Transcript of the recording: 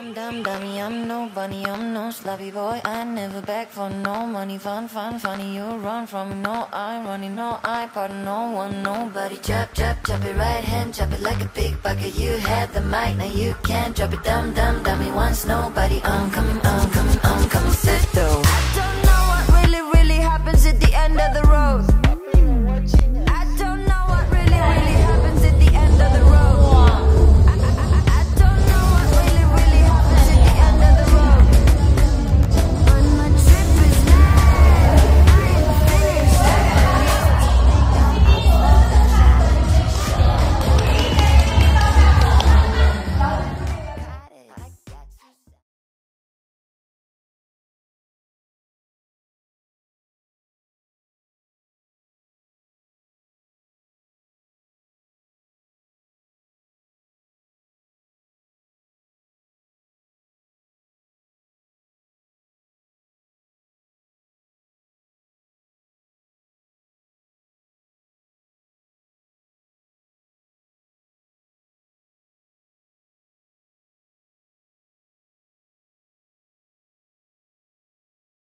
Dumb, dumb, dummy, I'm no bunny, I'm no sloppy boy. I never beg for no money, fun, fun, funny. You run from me, no, I running, no, I pardon no one, nobody. Chop, chop, chop it right hand, chop it like a pickpocket. You had the mic, now you can't drop it. Dumb, dumb, dummy, once nobody. I'm coming, I'm coming, I'm coming.